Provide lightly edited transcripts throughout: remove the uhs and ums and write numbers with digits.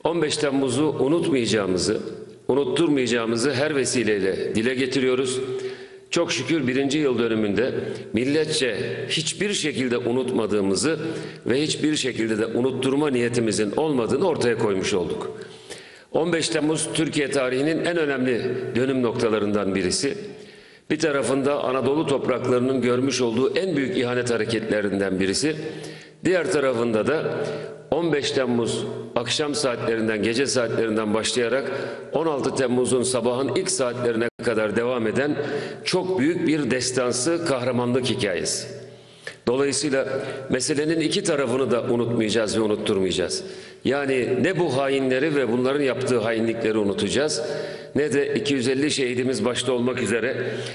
15 Temmuz'u unutmayacağımızı, unutturmayacağımızı her vesileyle dile getiriyoruz. Çok şükür 1. yıl dönümünde milletçe hiçbir şekilde unutmadığımızı ve hiçbir şekilde de unutturma niyetimizin olmadığını ortaya koymuş olduk. 15 Temmuz Türkiye tarihinin en önemli dönüm noktalarından birisi. Bir tarafında Anadolu topraklarının görmüş olduğu en büyük ihanet hareketlerinden birisi. Diğer tarafında da 15 Temmuz akşam saatlerinden, gece saatlerinden başlayarak 16 Temmuz'un sabahın ilk saatlerine kadar devam eden çok büyük bir destansı kahramanlık hikayesi. Dolayısıyla meselenin iki tarafını da unutmayacağız ve unutturmayacağız. Yani ne bu hainleri ve bunların yaptığı hainlikleri unutacağız, ne de 250 şehidimiz başta olmak üzere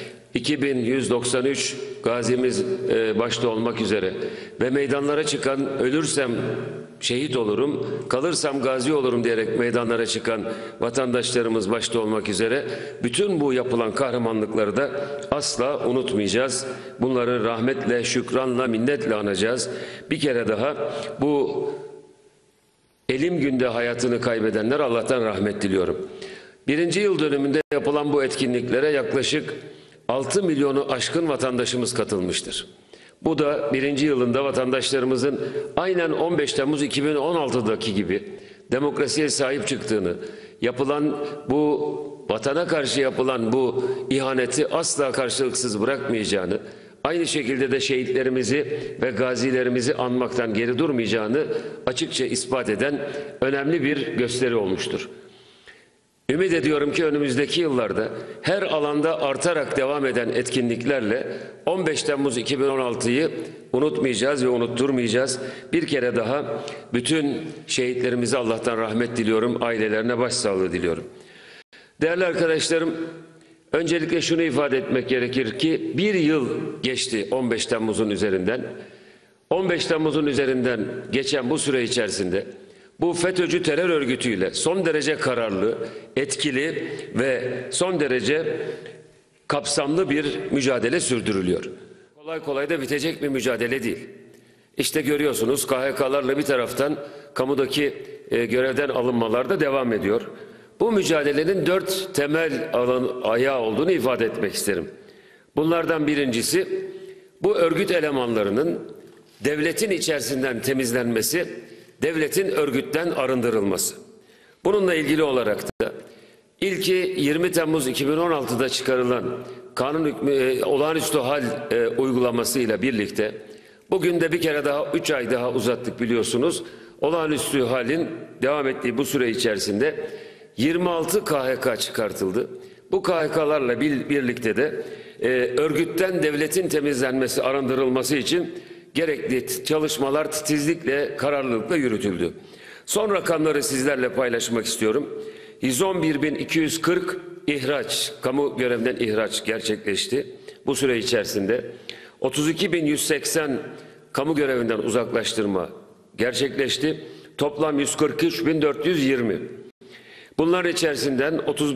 2193 gazimiz başta olmak üzere ve meydanlara çıkan ölürsem şehit olurum, kalırsam gazi olurum diyerek meydanlara çıkan vatandaşlarımız başta olmak üzere bütün bu yapılan kahramanlıkları da asla unutmayacağız. Bunları rahmetle, şükranla, minnetle anacağız. Bir kere daha bu elim günde hayatını kaybedenler Allah'tan rahmet diliyorum. 1. yıl dönümünde yapılan bu etkinliklere yaklaşık 6 milyonu aşkın vatandaşımız katılmıştır. Bu da 1. yılında vatandaşlarımızın aynen 15 Temmuz 2016'daki gibi demokrasiye sahip çıktığını, yapılan bu vatana karşı yapılan bu ihaneti asla karşılıksız bırakmayacağını, aynı şekilde de şehitlerimizi ve gazilerimizi anmaktan geri durmayacağını açıkça ispat eden önemli bir gösteri olmuştur. Ümit ediyorum ki önümüzdeki yıllarda her alanda artarak devam eden etkinliklerle 15 Temmuz 2016'yı unutmayacağız ve unutturmayacağız. Bir kere daha bütün şehitlerimize Allah'tan rahmet diliyorum, ailelerine başsağlığı diliyorum. Değerli arkadaşlarım, öncelikle şunu ifade etmek gerekir ki bir yıl geçti 15 Temmuz'un üzerinden. 15 Temmuz'un üzerinden geçen bu süre içerisinde bu FETÖ'cü terör örgütüyle son derece kararlı, etkili ve son derece kapsamlı bir mücadele sürdürülüyor. Kolay kolay da bitecek bir mücadele değil. İşte görüyorsunuz KHK'larla bir taraftan kamudaki görevden alınmalar da devam ediyor. Bu mücadelenin 4 temel ayağı olduğunu ifade etmek isterim. Bunlardan birincisi bu örgüt elemanlarının devletin içerisinden temizlenmesi, devletin örgütten arındırılması. Bununla ilgili olarak da ilki 20 Temmuz 2016'da çıkarılan kanun olağanüstü hal uygulamasıyla birlikte bugün de bir kere daha 3 ay daha uzattık biliyorsunuz. Olağanüstü halin devam ettiği bu süre içerisinde 26 KHK çıkartıldı. Bu KHK'larla birlikte de örgütten devletin temizlenmesi, arındırılması için gerekli çalışmalar titizlikle, kararlılıkla yürütüldü. Son rakamları sizlerle paylaşmak istiyorum. 111.240 ihraç, kamu görevinden ihraç gerçekleşti. Bu süre içerisinde 32.180 kamu görevinden uzaklaştırma gerçekleşti. Toplam 143.420. Bunların içerisinden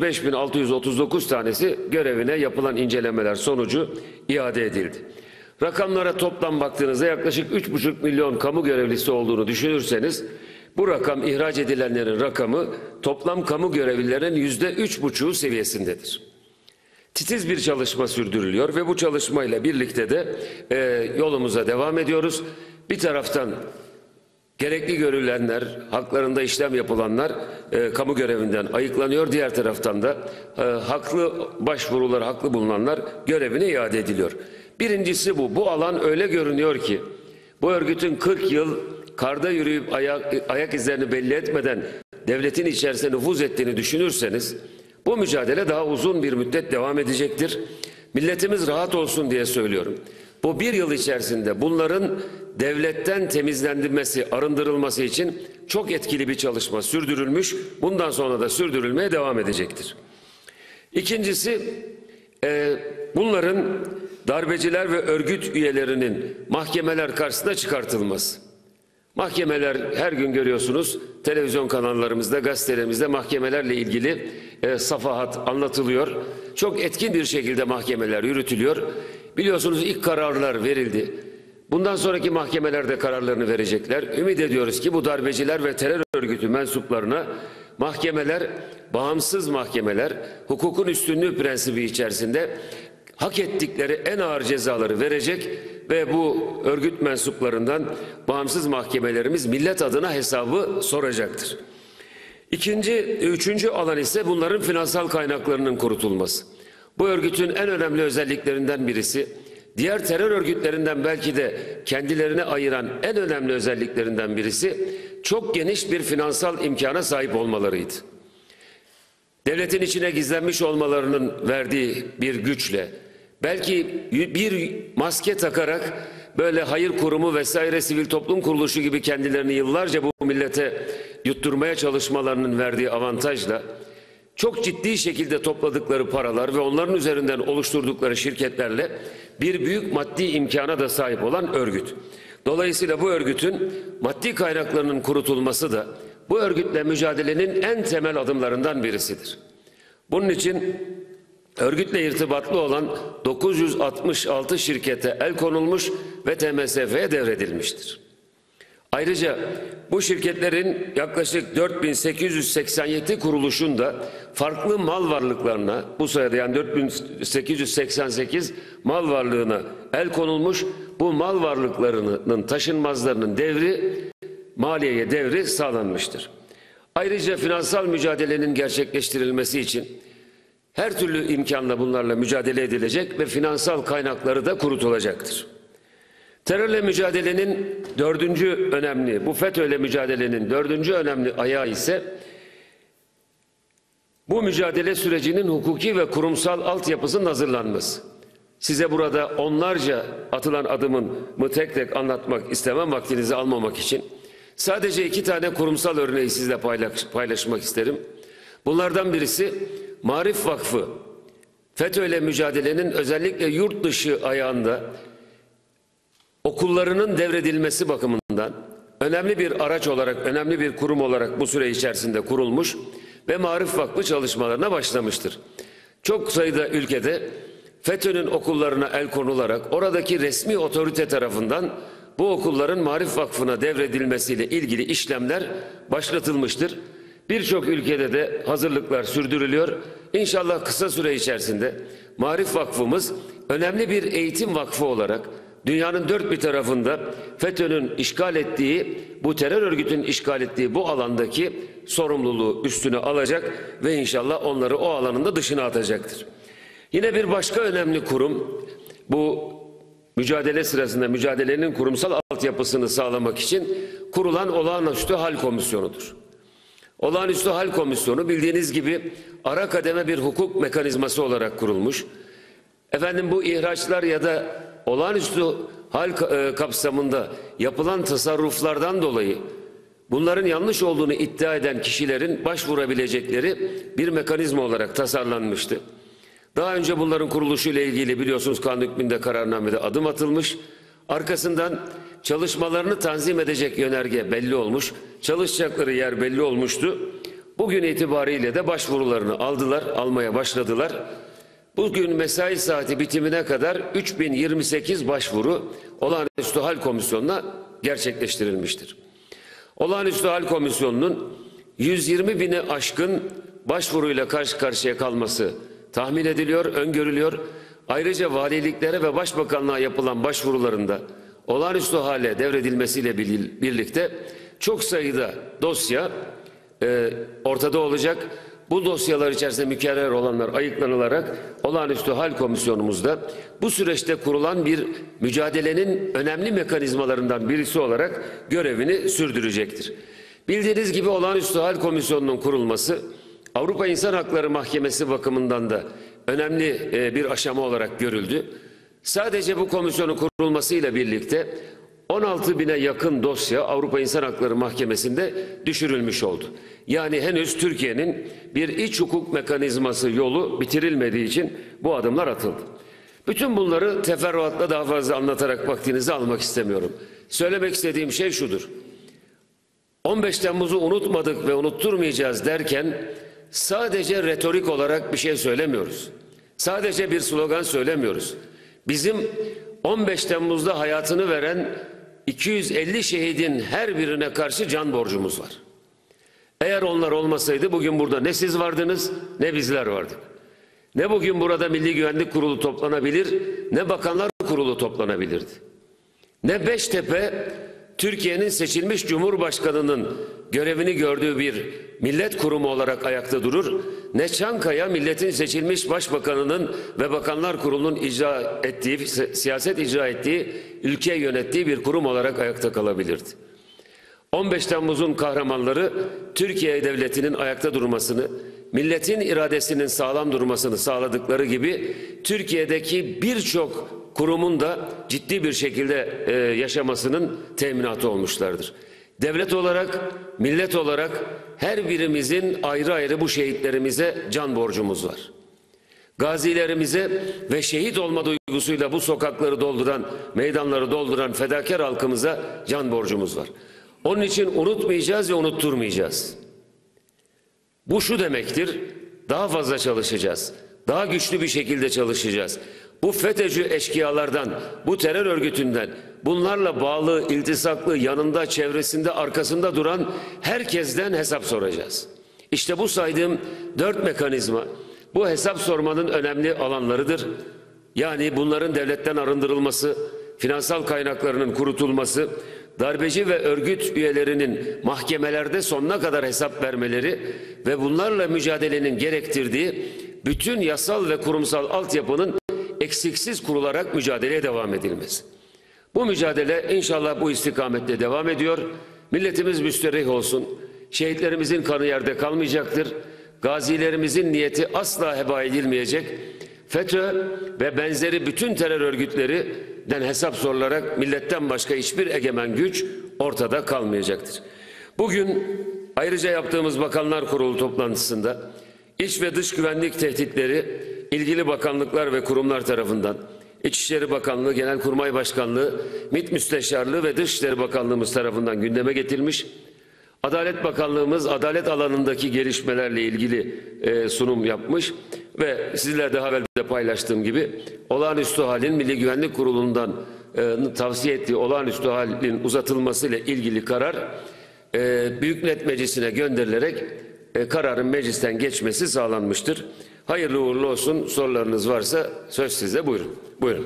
35.639 tanesi görevine yapılan incelemeler sonucu iade edildi. Rakamlara toplam baktığınızda yaklaşık 3,5 milyon kamu görevlisi olduğunu düşünürseniz bu rakam ihraç edilenlerin rakamı toplam kamu görevlilerinin %3,5'u seviyesindedir. Titiz bir çalışma sürdürülüyor ve bu çalışmayla birlikte de yolumuza devam ediyoruz. Bir taraftan gerekli görülenler, haklarında işlem yapılanlar kamu görevinden ayıklanıyor. Diğer taraftan da haklı başvurular, haklı bulunanlar görevine iade ediliyor. Birincisi bu. Bu alan öyle görünüyor ki bu örgütün 40 yıl karda yürüyüp ayak izlerini belli etmeden devletin içerisine nüfuz ettiğini düşünürseniz bu mücadele daha uzun bir müddet devam edecektir. Milletimiz rahat olsun diye söylüyorum. Bu bir yıl içerisinde bunların devletten temizlenmesi, arındırılması için çok etkili bir çalışma sürdürülmüş. Bundan sonra da sürdürülmeye devam edecektir. İkincisi, bunların darbeciler ve örgüt üyelerinin mahkemeler karşısına çıkartılması. Mahkemeler her gün görüyorsunuz televizyon kanallarımızda, gazetelerimizde mahkemelerle ilgili safahat anlatılıyor. Çok etkin bir şekilde mahkemeler yürütülüyor. Biliyorsunuz ilk kararlar verildi. Bundan sonraki mahkemelerde kararlarını verecekler. Ümit ediyoruz ki bu darbeciler ve terör örgütü mensuplarına mahkemeler, bağımsız mahkemeler, hukukun üstünlüğü prensibi içerisinde hak ettikleri en ağır cezaları verecek ve bu örgüt mensuplarından bağımsız mahkemelerimiz millet adına hesabı soracaktır. Üçüncü alan ise bunların finansal kaynaklarının kurutulması. Bu örgütün en önemli özelliklerinden birisi, diğer terör örgütlerinden belki de kendilerine ayıran en önemli özelliklerinden birisi, çok geniş bir finansal imkana sahip olmalarıydı. Devletin içine gizlenmiş olmalarının verdiği bir güçle, belki bir maske takarak böyle hayır kurumu vesaire sivil toplum kuruluşu gibi kendilerini yıllarca bu millete yutturmaya çalışmalarının verdiği avantajla, çok ciddi şekilde topladıkları paralar ve onların üzerinden oluşturdukları şirketlerle bir büyük maddi imkana da sahip olan örgüt. Dolayısıyla bu örgütün maddi kaynaklarının kurutulması da bu örgütle mücadelenin en temel adımlarından birisidir. Bunun için örgütle irtibatlı olan 966 şirkete el konulmuş ve TMSF'ye devredilmiştir. Ayrıca bu şirketlerin yaklaşık 4887 kuruluşun da farklı mal varlıklarına, bu sayıda yani 4888 mal varlığına el konulmuş, bu mal varlıklarının taşınmazlarının maliyeye devri sağlanmıştır. Ayrıca finansal mücadelenin gerçekleştirilmesi için her türlü imkanla bunlarla mücadele edilecek ve finansal kaynakları da kurutulacaktır. Terörle mücadelenin bu FETÖ'yle mücadelenin dördüncü önemli ayağı ise bu mücadele sürecinin hukuki ve kurumsal altyapısının hazırlanması. Size burada onlarca atılan adımı tek tek anlatmak istemem, vaktinizi almamak için. Sadece 2 tane kurumsal örneği sizle paylaşmak isterim. Bunlardan birisi Maarif Vakfı. FETÖ'yle mücadelenin özellikle yurt dışı ayağında okullarının devredilmesi bakımından önemli bir araç olarak, önemli bir kurum olarak bu süre içerisinde kurulmuş ve Maarif Vakfı çalışmalarına başlamıştır. Çok sayıda ülkede FETÖ'nün okullarına el konularak oradaki resmi otorite tarafından bu okulların Maarif Vakfı'na devredilmesiyle ilgili işlemler başlatılmıştır. Birçok ülkede de hazırlıklar sürdürülüyor. İnşallah kısa süre içerisinde Maarif Vakfımız önemli bir eğitim vakfı olarak dünyanın dört bir tarafında FETÖ'nün işgal ettiği, bu terör örgütünün işgal ettiği bu alandaki sorumluluğu üstüne alacak ve inşallah onları o alanın da dışına atacaktır. Yine bir başka önemli kurum, bu mücadele sırasında mücadelenin kurumsal altyapısını sağlamak için kurulan Olağanüstü Hal Komisyonu'dur. Olağanüstü Hal Komisyonu bildiğiniz gibi ara kademe bir hukuk mekanizması olarak kurulmuş. Bu ihraçlar ya da olağanüstü hal kapsamında yapılan tasarruflardan dolayı bunların yanlış olduğunu iddia eden kişilerin başvurabilecekleri bir mekanizma olarak tasarlanmıştı. Daha önce bunların kuruluşu ile ilgili biliyorsunuz kanun hükmünde kararnamede adım atılmış. Arkasından çalışmalarını tanzim edecek yönerge belli olmuş, çalışacakları yer belli olmuştu. Bugün itibariyle de başvurularını almaya başladılar. Bugün mesai saati bitimine kadar 3028 başvuru Olağanüstü Hal Komisyonu'na gerçekleştirilmiştir. Olağanüstü Hal Komisyonu'nun 120 bini aşkın başvuruyla karşı karşıya kalması tahmin ediliyor, öngörülüyor. Ayrıca valiliklere ve başbakanlığa yapılan başvurularında olağanüstü hale devredilmesiyle birlikte çok sayıda dosya ortada olacak. Bu dosyalar içerisinde mükerrer olanlar ayıklanılarak Olağanüstü Hal Komisyonumuzda bu süreçte kurulan bir mücadelenin önemli mekanizmalarından birisi olarak görevini sürdürecektir. Bildiğiniz gibi Olağanüstü Hal Komisyonu'nun kurulması Avrupa İnsan Hakları Mahkemesi bakımından da önemli bir aşama olarak görüldü. Sadece bu komisyonun kurulmasıyla birlikte 16 bine yakın dosya Avrupa İnsan Hakları Mahkemesi'nde düşürülmüş oldu. Yani henüz Türkiye'nin bir iç hukuk mekanizması yolu bitirilmediği için bu adımlar atıldı. Bütün bunları teferruatla daha fazla anlatarak vaktinizi almak istemiyorum. Söylemek istediğim şey şudur. 15 Temmuz'u unutmadık ve unutturmayacağız derken sadece retorik olarak bir şey söylemiyoruz. Sadece bir slogan söylemiyoruz. Bizim 15 Temmuz'da hayatını veren 250 şehidin her birine karşı can borcumuz var. Eğer onlar olmasaydı bugün burada ne siz vardınız ne bizler vardık. Ne bugün burada Milli Güvenlik Kurulu toplanabilir ne Bakanlar Kurulu toplanabilirdi. Ne Beştepe Türkiye'nin seçilmiş Cumhurbaşkanı'nın görevini gördüğü bir millet kurumu olarak ayakta durur, ne Çankaya milletin seçilmiş başbakanının ve Bakanlar Kurulu'nun icra ettiği, siyaset icra ettiği, ülkeyi yönettiği bir kurum olarak ayakta kalabilirdi. 15 Temmuz'un kahramanları Türkiye Devleti'nin ayakta durmasını, milletin iradesinin sağlam durmasını sağladıkları gibi Türkiye'deki birçok kurumun da ciddi bir şekilde yaşamasının teminatı olmuşlardır. Devlet olarak, millet olarak her birimizin ayrı ayrı bu şehitlerimize can borcumuz var. Gazilerimize ve şehit olma duygusuyla bu sokakları dolduran, meydanları dolduran fedakar halkımıza can borcumuz var. Onun için unutmayacağız ve unutturmayacağız. Bu şu demektir, daha fazla çalışacağız, daha güçlü bir şekilde çalışacağız. Bu FETÖ'cü eşkıyalardan, bu terör örgütünden, bunlarla bağlı, iltisaklı, yanında, çevresinde, arkasında duran herkesten hesap soracağız. İşte bu saydığım 4 mekanizma, bu hesap sormanın önemli alanlarıdır. Yani bunların devletten arındırılması, finansal kaynaklarının kurutulması, darbeci ve örgüt üyelerinin mahkemelerde sonuna kadar hesap vermeleri ve bunlarla mücadelenin gerektirdiği bütün yasal ve kurumsal altyapının eksiksiz kurularak mücadeleye devam edilmesi. Bu mücadele inşallah bu istikamette devam ediyor. Milletimiz müsterih olsun. Şehitlerimizin kanı yerde kalmayacaktır. Gazilerimizin niyeti asla heba edilmeyecek. FETÖ ve benzeri bütün terör örgütlerinden hesap sorularak milletten başka hiçbir egemen güç ortada kalmayacaktır. Bugün ayrıca yaptığımız Bakanlar Kurulu toplantısında iç ve dış güvenlik tehditleri ilgili bakanlıklar ve kurumlar tarafından İçişleri Bakanlığı, Genelkurmay Başkanlığı, MİT Müsteşarlığı ve Dışişleri Bakanlığımız tarafından gündeme getirilmiş. Adalet Bakanlığımız adalet alanındaki gelişmelerle ilgili sunum yapmış ve sizlerle daha evvel de paylaştığım gibi olağanüstü halin Milli Güvenlik Kurulu'ndan tavsiye ettiği olağanüstü halin uzatılmasıyla ilgili karar Büyük Millet Meclisi'ne gönderilerek kararın meclisten geçmesi sağlanmıştır. Hayırlı uğurlu olsun. Sorularınız varsa söz size. Buyurun. Buyurun.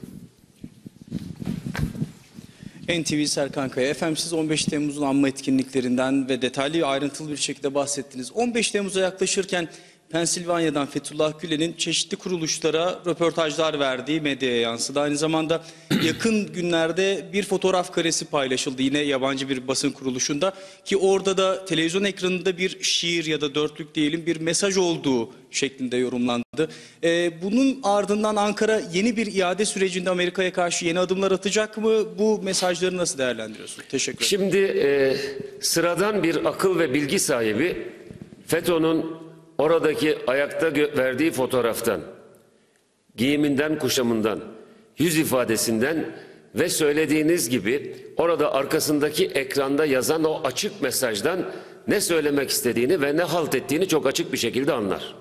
NTV Serkan Kaya. Efendim siz 15 Temmuz'un anma etkinliklerinden ve detaylı ve ayrıntılı bir şekilde bahsettiniz. 15 Temmuz'a yaklaşırken Pensilvanya'dan Fethullah Gülen'in çeşitli kuruluşlara röportajlar verdiği medyaya yansıdı. Aynı zamanda yakın günlerde bir fotoğraf karesi paylaşıldı yine yabancı bir basın kuruluşunda ki orada da televizyon ekranında bir şiir ya da dörtlük diyelim bir mesaj olduğu şeklinde yorumlandı. Bunun ardından Ankara yeni bir iade sürecinde Amerika'ya karşı yeni adımlar atacak mı? Bu mesajları nasıl değerlendiriyorsunuz? Teşekkür ederim. Şimdi sıradan bir akıl ve bilgi sahibi FETÖ'nün oradaki ayakta verdiği fotoğraftan, giyiminden, kuşamından, yüz ifadesinden ve söylediğiniz gibi orada arkasındaki ekranda yazan o açık mesajdan ne söylemek istediğini ve ne halt ettiğini çok açık bir şekilde anlar.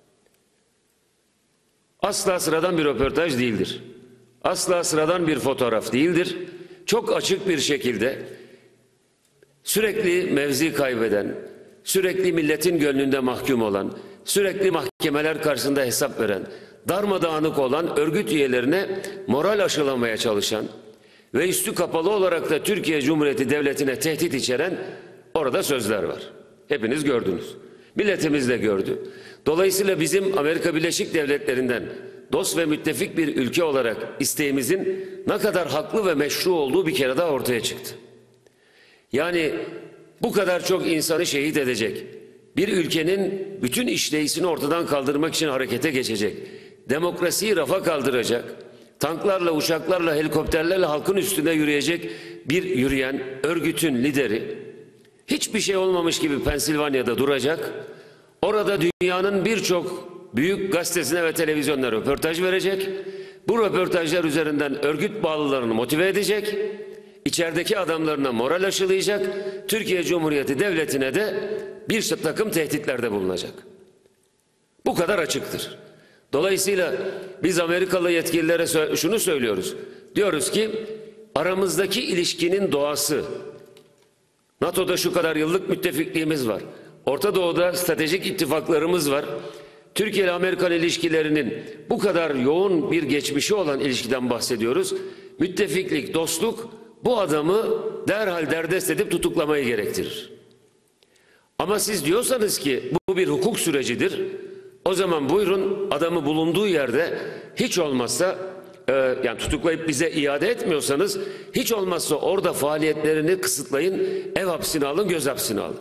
Asla sıradan bir röportaj değildir. Asla sıradan bir fotoğraf değildir. Çok açık bir şekilde sürekli mevzi kaybeden, sürekli milletin gönlünde mahkum olan, sürekli mahkemeler karşısında hesap veren, darmadağınık olan örgüt üyelerine moral aşılamaya çalışan ve üstü kapalı olarak da Türkiye Cumhuriyeti Devleti'ne tehdit içeren orada sözler var. Hepiniz gördünüz. Milletimiz de gördü. Dolayısıyla bizim Amerika Birleşik Devletleri'nden dost ve müttefik bir ülke olarak isteğimizin ne kadar haklı ve meşru olduğu bir kere daha ortaya çıktı. Yani bu kadar çok insanı şehit edecek, bir ülkenin bütün işleyişini ortadan kaldırmak için harekete geçecek, demokrasiyi rafa kaldıracak, tanklarla, uçaklarla, helikopterlerle halkın üstünde yürüyecek bir yürüyen örgütün lideri, hiçbir şey olmamış gibi Pensilvanya'da duracak, orada dünyanın birçok büyük gazetesine ve televizyonlara röportaj verecek, bu röportajlar üzerinden örgüt bağlılarını motive edecek, İçerideki adamlarına moral aşılayacak, Türkiye Cumhuriyeti Devleti'ne de bir takım tehditlerde bulunacak. Bu kadar açıktır. Dolayısıyla biz Amerikalı yetkililere şunu söylüyoruz. Diyoruz ki aramızdaki ilişkinin doğası, NATO'da şu kadar yıllık müttefikliğimiz var. Orta Doğu'da stratejik ittifaklarımız var. Türkiye ile Amerikan ilişkilerinin bu kadar yoğun bir geçmişi olan ilişkiden bahsediyoruz. Müttefiklik, dostluk bu adamı derhal derdest edip tutuklamayı gerektirir. Ama siz diyorsanız ki bu bir hukuk sürecidir, o zaman buyurun adamı bulunduğu yerde hiç olmazsa yani tutuklayıp bize iade etmiyorsanız hiç olmazsa orada faaliyetlerini kısıtlayın, ev hapsine alın, göz hapsine alın.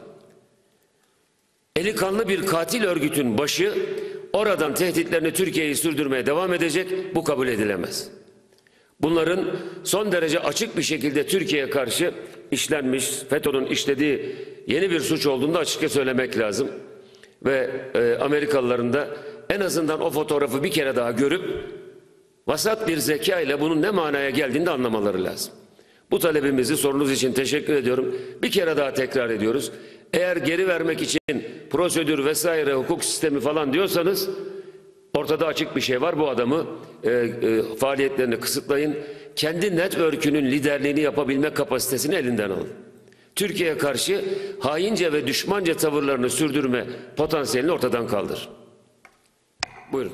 Eli kanlı bir katil örgütün başı oradan tehditlerini Türkiye'yi sürdürmeye devam edecek, bu kabul edilemez. Bunların son derece açık bir şekilde Türkiye'ye karşı işlenmiş, FETÖ'nün işlediği yeni bir suç olduğunu da açıkça söylemek lazım. Ve Amerikalıların da en azından o fotoğrafı bir kere daha görüp vasat bir zeka ile bunun ne manaya geldiğini de anlamaları lazım. Bu talebimizi sorunuz için teşekkür ediyorum. Bir kere daha tekrar ediyoruz. Eğer geri vermek için prosedür vesaire hukuk sistemi falan diyorsanız ortada açık bir şey var. Bu adamı faaliyetlerini kısıtlayın. Kendi network'ünün liderliğini yapabilme kapasitesini elinden alın. Türkiye'ye karşı haince ve düşmanca tavırlarını sürdürme potansiyelini ortadan kaldır. Buyurun.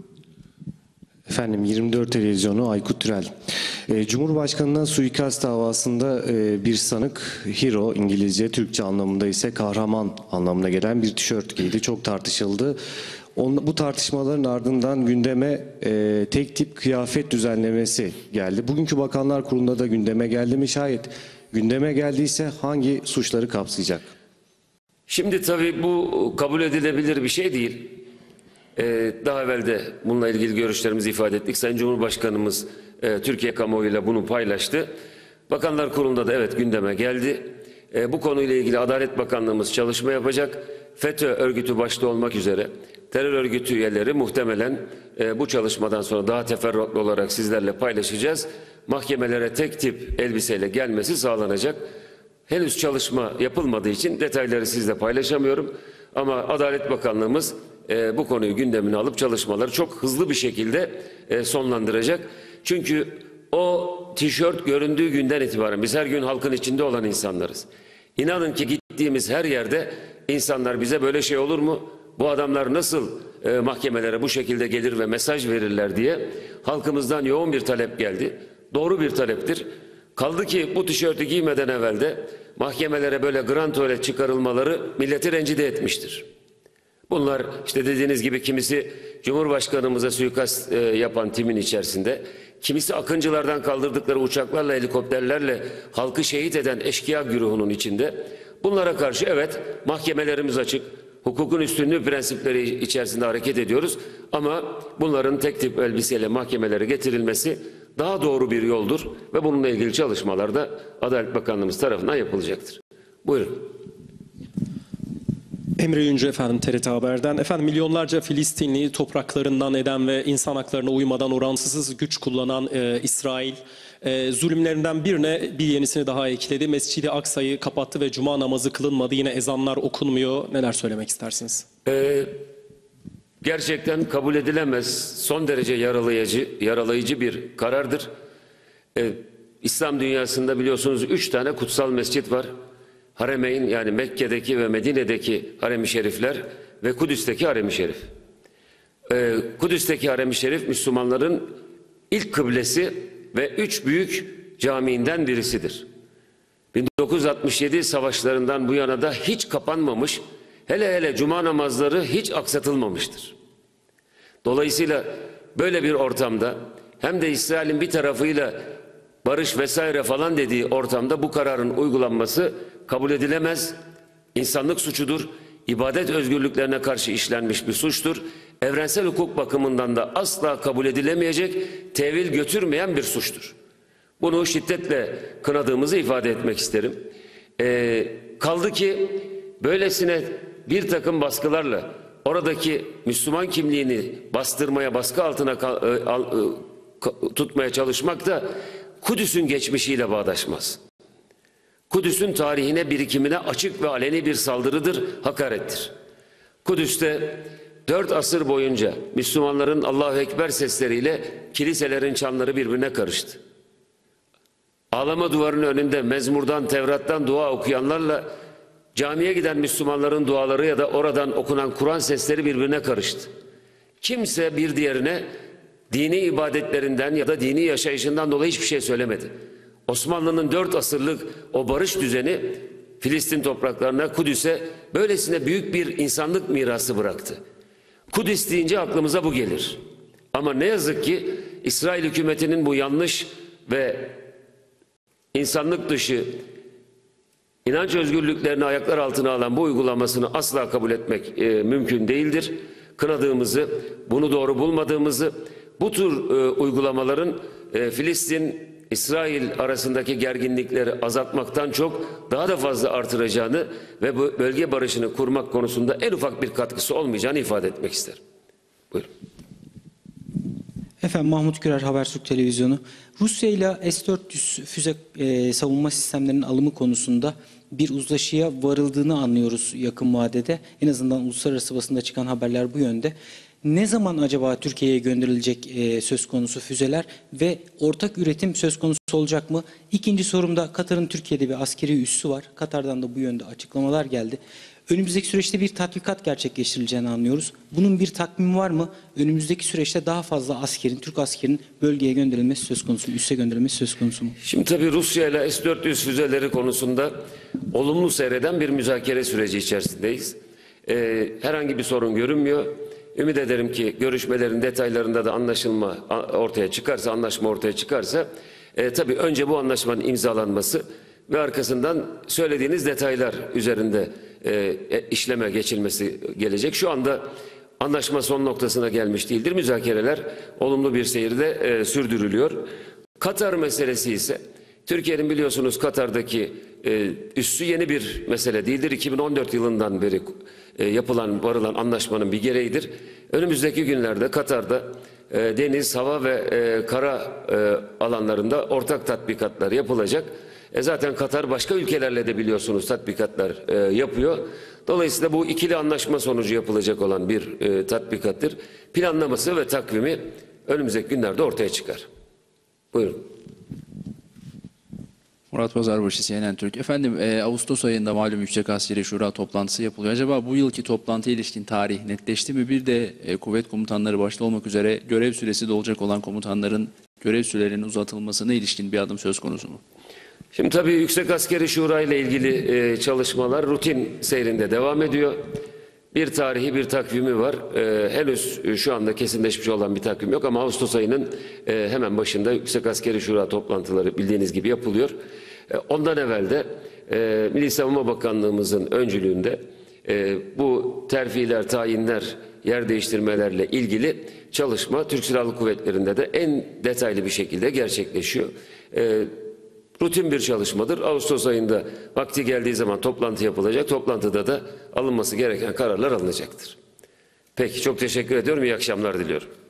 Efendim 24 Televizyonu Aykut Türel. Cumhurbaşkanı'ndan suikast davasında bir sanık hero İngilizce, Türkçe anlamında ise kahraman anlamına gelen bir tişört giydi. Çok tartışıldı. Bu tartışmaların ardından gündeme tek tip kıyafet düzenlemesi geldi. Bugünkü Bakanlar Kurulu'nda da gündeme geldi mi? Şayet gündeme geldiyse hangi suçları kapsayacak? Şimdi tabii bu kabul edilebilir bir şey değil. Daha evvel de bununla ilgili görüşlerimizi ifade ettik. Sayın Cumhurbaşkanımız Türkiye kamuoyuyla bunu paylaştı. Bakanlar Kurulu'nda da evet gündeme geldi. Bu konuyla ilgili Adalet Bakanlığımız çalışma yapacak. FETÖ örgütü başta olmak üzere terör örgütü üyeleri muhtemelen bu çalışmadan sonra daha teferruatlı olarak sizlerle paylaşacağız. Mahkemelere tek tip elbiseyle gelmesi sağlanacak. Henüz çalışma yapılmadığı için detayları sizle paylaşamıyorum. Ama Adalet Bakanlığımız bu konuyu gündemine alıp çalışmaları çok hızlı bir şekilde sonlandıracak. Çünkü o tişört göründüğü günden itibaren biz her gün halkın içinde olan insanlarız. İnanın ki gittiğimiz her yerde insanlar bize böyle şey olur mu? Bu adamlar nasıl mahkemelere bu şekilde gelir ve mesaj verirler diye halkımızdan yoğun bir talep geldi. Doğru bir taleptir. Kaldı ki bu tişörtü giymeden evvel de mahkemelere böyle grand tuvalet çıkarılmaları milleti rencide etmiştir. Bunlar işte dediğiniz gibi kimisi Cumhurbaşkanımıza suikast yapan timin içerisinde, kimisi Akıncılardan kaldırdıkları uçaklarla, helikopterlerle halkı şehit eden eşkıya güruhunun içinde. Bunlara karşı evet mahkemelerimiz açık, hukukun üstünlüğü prensipleri içerisinde hareket ediyoruz. Ama bunların tek tip elbiseyle mahkemelere getirilmesi daha doğru bir yoldur ve bununla ilgili çalışmalar da Adalet Bakanlığımız tarafından yapılacaktır. Buyurun. Emre Yüncü efendim TRT Haber'den. Efendim milyonlarca Filistinli topraklarından eden ve insan haklarına uymadan oransız güç kullanan İsrail zulümlerinden birine bir yenisini daha ekledi. Mescid-i Aksa'yı kapattı ve cuma namazı kılınmadı. Yine ezanlar okunmuyor. Neler söylemek istersiniz? Gerçekten kabul edilemez, son derece yaralayıcı bir karardır. İslam dünyasında biliyorsunuz 3 tane kutsal mescit var. Haremeyn yani Mekke'deki ve Medine'deki harem-i şerifler ve Kudüs'teki harem-i şerif. Kudüs'teki harem-i şerif Müslümanların ilk kıblesi ve 3 büyük camiinden birisidir. 1967 savaşlarından bu yana da hiç kapanmamış, hele hele cuma namazları hiç aksatılmamıştır. Dolayısıyla böyle bir ortamda hem de İsrail'in bir tarafıyla barış vesaire falan dediği ortamda bu kararın uygulanması kabul edilemez, insanlık suçudur, ibadet özgürlüklerine karşı işlenmiş bir suçtur. Evrensel hukuk bakımından da asla kabul edilemeyecek, tevil götürmeyen bir suçtur. Bunu şiddetle kınadığımızı ifade etmek isterim. Kaldı ki böylesine bir takım baskılarla oradaki Müslüman kimliğini bastırmaya, baskı altına tutmaya çalışmak da Kudüs'ün geçmişiyle bağdaşmaz. Kudüs'ün tarihine, birikimine açık ve aleni bir saldırıdır, hakarettir. Kudüs'te 4 asır boyunca Müslümanların Allahu Ekber sesleriyle kiliselerin çanları birbirine karıştı. ağlama duvarının önünde mezmurdan, Tevrat'tan dua okuyanlarla camiye giden Müslümanların duaları ya da oradan okunan Kur'an sesleri birbirine karıştı. Kimse bir diğerine dini ibadetlerinden ya da dini yaşayışından dolayı hiçbir şey söylemedi. Osmanlı'nın 4 asırlık o barış düzeni Filistin topraklarına, Kudüs'e böylesine büyük bir insanlık mirası bıraktı. Kudüs deyince aklımıza bu gelir. Ama ne yazık ki İsrail hükümetinin bu yanlış ve insanlık dışı inanç özgürlüklerini ayaklar altına alan bu uygulamasını asla kabul etmek mümkün değildir. Kınadığımızı, bunu doğru bulmadığımızı, bu tür uygulamaların Filistin-İsrail arasındaki gerginlikleri azaltmaktan çok daha da fazla artıracağını ve bu bölge barışını kurmak konusunda en ufak bir katkısı olmayacağını ifade etmek isterim. Buyurun. Efendim Mahmut Gürer, Habertürk Televizyonu. Rusya ile S-400 füze savunma sistemlerinin alımı konusunda bir uzlaşıya varıldığını anlıyoruz yakın vadede. En azından uluslararası basında çıkan haberler bu yönde. Ne zaman acaba Türkiye'ye gönderilecek söz konusu füzeler ve ortak üretim söz konusu olacak mı? İkinci sorumda Katar'ın Türkiye'de bir askeri üssü var. Katar'dan da bu yönde açıklamalar geldi. Önümüzdeki süreçte bir tatbikat gerçekleştirileceğini anlıyoruz. Bunun bir takvimi var mı? Önümüzdeki süreçte daha fazla askerin, Türk askerinin bölgeye gönderilmesi söz konusu mu? Üsse gönderilmesi söz konusu mu? Şimdi tabii Rusya ile S-400 füzeleri konusunda olumlu seyreden bir müzakere süreci içerisindeyiz. Herhangi bir sorun görünmüyor. Ümit ederim ki görüşmelerin detaylarında da anlaşma ortaya çıkarsa tabii önce bu anlaşmanın imzalanması ve arkasından söylediğiniz detaylar üzerinde işleme geçilmesi gelecek. Şu anda anlaşma son noktasına gelmiş değildir. Müzakereler olumlu bir seyirde sürdürülüyor. Katar meselesi ise Türkiye'nin biliyorsunuz Katar'daki üssü yeni bir mesele değildir. 2014 yılından beri varılan anlaşmanın bir gereğidir. Önümüzdeki günlerde Katar'da deniz, hava ve kara alanlarında ortak tatbikatlar yapılacak. Zaten Katar başka ülkelerle de biliyorsunuz tatbikatlar yapıyor. Dolayısıyla bu ikili anlaşma sonucu yapılacak olan bir tatbikattır. Planlaması ve takvimi önümüzdeki günlerde ortaya çıkar. Buyurun. Murat Pazarbaşı, CNN Türk. Efendim Ağustos ayında malum Yüksek Askeri Şura toplantısı yapılıyor. Acaba bu yılki toplantıya ilişkin tarih netleşti mi? Bir de kuvvet komutanları başta olmak üzere görev süresi dolacak olan komutanların görev sürelerinin uzatılmasına ilişkin bir adım söz konusu mu? Şimdi tabii Yüksek Askeri Şura ile ilgili çalışmalar rutin seyrinde devam ediyor. Bir tarihi, bir takvimi var. Henüz şu anda kesinleşmiş olan bir takvim yok ama Ağustos ayının hemen başında Yüksek Askeri Şura toplantıları bildiğiniz gibi yapılıyor. Ondan evvel de Milli Savunma Bakanlığımızın öncülüğünde bu terfiler, tayinler, yer değiştirmelerle ilgili çalışma Türk Silahlı Kuvvetleri'nde de en detaylı bir şekilde gerçekleşiyor. Rutin bir çalışmadır. Ağustos ayında vakti geldiği zaman toplantı yapılacak. Toplantıda da alınması gereken kararlar alınacaktır. Peki çok teşekkür ediyorum. İyi akşamlar diliyorum.